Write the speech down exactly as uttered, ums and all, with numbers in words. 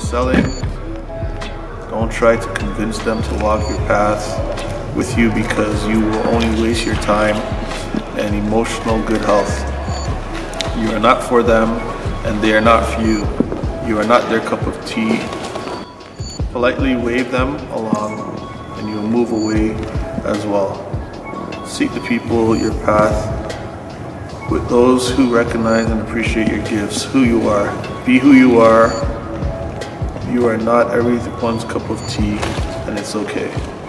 selling. Don't try to convince them to walk your path with you, because you will only waste your time and emotional good health. You are not for them and they are not for you. You are not their cup of tea. Politely wave them along and you will move away as well. Seek the people your path with those who recognize and appreciate your gifts, who you are. Be who you are. You are not everyone's cup of tea, and it's okay.